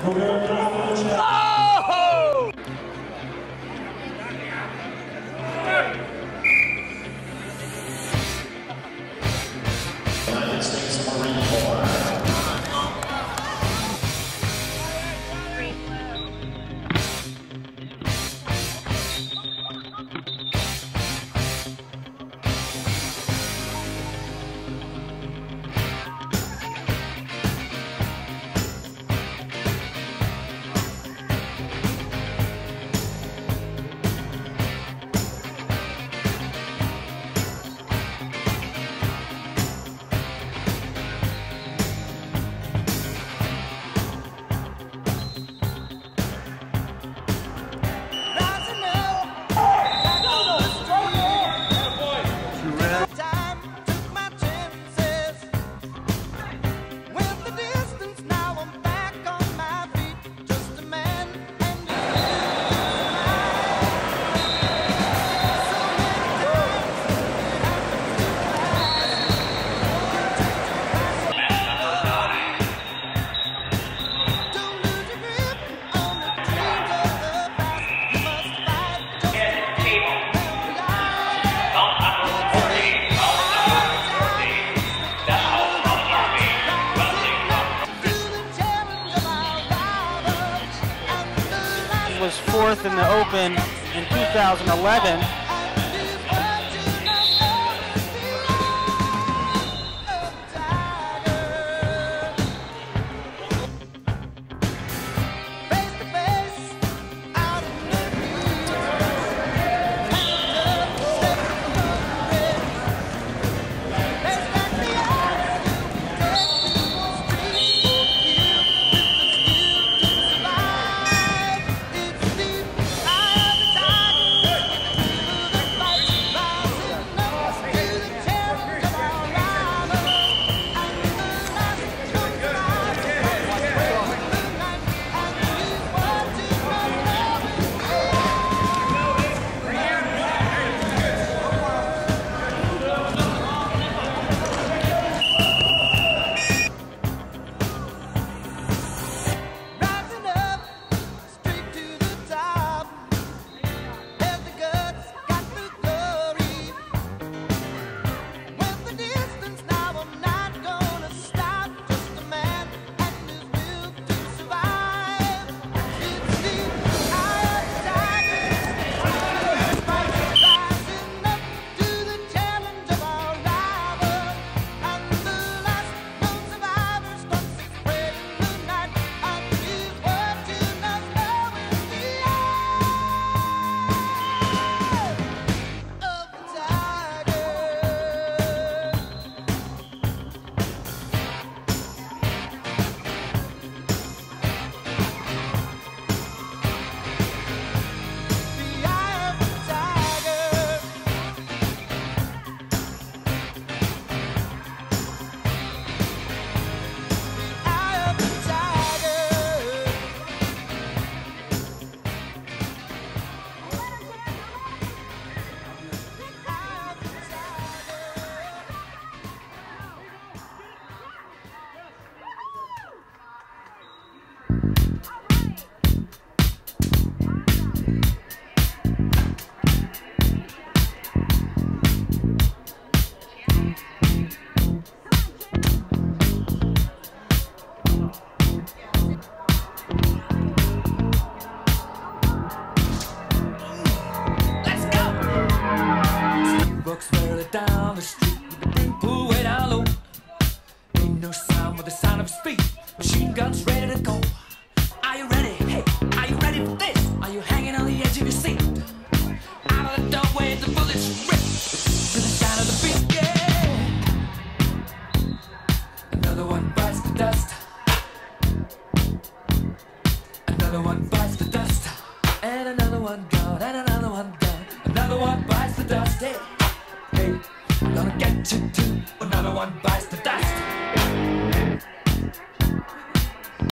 Was fourth in the Open in 2011. Down the street with the brim pulled way down low. Ain't no sound but the sound of his feet. Machine guns ready to go. Are you ready? Hey, are you ready for this? Are you hanging on the edge of your seat? Out of the doorway, the bullets rip to the sound of the beat. Yeah. Another one bites the dust. Another one bites the dust. And another one gone. And another one gone. Another one bites the dust. Hey. Hey, gonna get you too. Another one bites the dust.